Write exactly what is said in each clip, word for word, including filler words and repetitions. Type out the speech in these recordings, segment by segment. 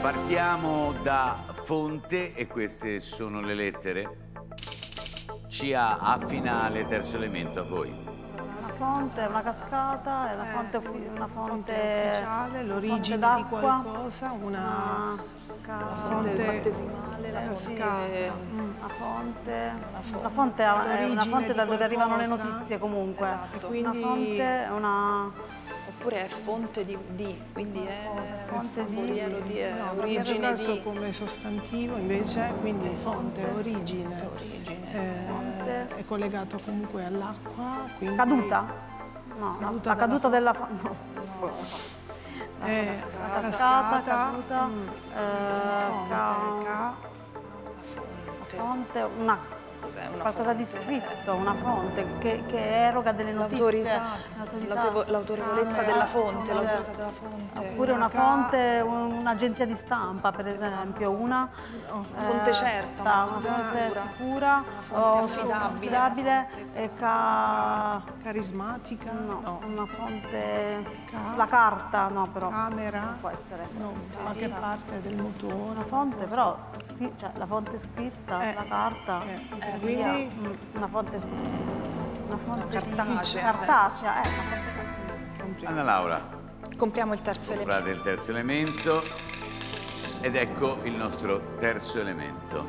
Partiamo da fonte e queste sono le lettere. C A A finale, terzo elemento, a voi. Una fonte, una cascata, è una fonte, Eh, una fonte ufficiale, l'origine di qualcosa, una, ca- una fonte fonte battesimale, la eh, fonte... sì, Mm. una fonte, fonte. una fonte è una L'origine fonte da di dove arrivano le qualcosa. notizie comunque. Esatto. Quindi- Una fonte, una Oppure è fonte di, di quindi è Cosa? Fonte di- foriero di, è No, origine nel caso di... come sostantivo invece, quindi fonte, origine, origine. eh, Fonte. è collegato comunque all'acqua. quindi- caduta? No, Caduta la della caduta della fonte. No. No, Eh, La cascata, cascata, caduta, mm, eh, fonte, ca- ca- fonte. fonte, una Cos'è una qualcosa di fonte? scritto, una fonte che, che eroga delle notizie. L'autorità, L'autorità. l'autovo- l'autorevolezza Ah, della eh, fonte, eh, l'autorità della fonte. Oppure una Ca- fonte, un- un'agenzia di stampa, per esempio, una oh, eh, fonte certa, ta- una una fonte fonte sicura. sicura, Una fonte o affidabile. affidabile e ca- carismatica, no, no. una fonte, Ca- la carta, no però, camera, può essere. no, qualche parte del motore. Una fonte, però, scri- cioè, la fonte scritta, Eh, la carta, eh, e quindi- via. Mm, una fonte, una fonte cartacea. cartacea, eh, una fonte cartacea. Complicato. Anna Laura, Compriamo il terzo elemento. comprate il terzo elemento ed ecco il nostro terzo elemento.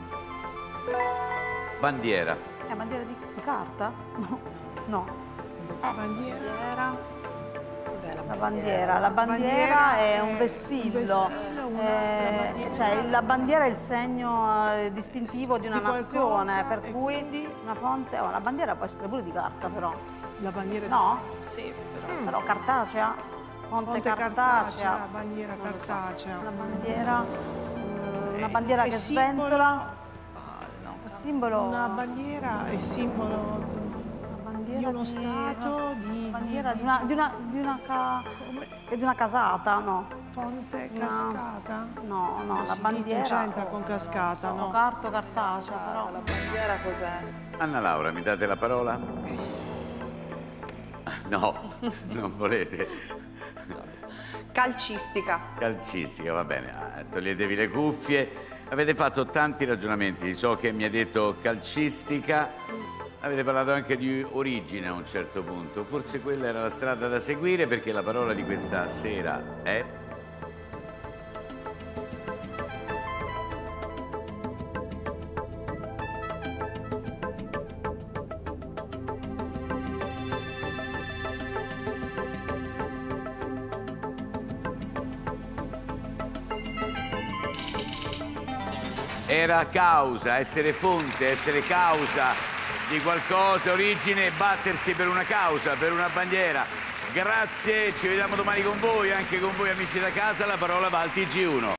Bandiera. È bandiera di, di carta? No. No. Bandiera. Bandiera. Cos'è La bandiera. La bandiera Bandiera è è un un vessillo. vessillo, una- Eh, la bandiera. cioè, la bandiera è il segno eh, distintivo di una Di qualcosa, nazione, per e cui quindi? una fonte. Oh, la bandiera può essere pure di carta, però. La bandiera No? Sì, però... Mm. Però cartacea? Fonte, Fonte cartacea. cartacea, bandiera Non lo so. cartacea. Una bandiera, eh, una È- bandiera è che simbolo- sventola. Ah, no. Il simbolo. Una bandiera è simbolo Una bandiera di uno stato, di, bandiera di- di una, di una, di una, ca- come- di una casata, no? fonte, Una- cascata. No, no, la Sì, bandiera. non c'entra con cascata, o no. carta o cartacea, Ah, però. la bandiera cos'è? Anna Laura, mi date la parola? No, non volete. Calcistica. Calcistica, va bene. Ah, toglietevi le cuffie. Avete fatto tanti ragionamenti. So che mi ha detto calcistica. Avete parlato anche di origine a un certo punto. Forse quella era la strada da seguire perché la parola di questa sera è... Era causa, essere fonte, essere causa di qualcosa, origine, battersi per una causa, per una bandiera. Grazie, ci vediamo domani con voi, anche con voi amici da casa, la parola va al T G uno.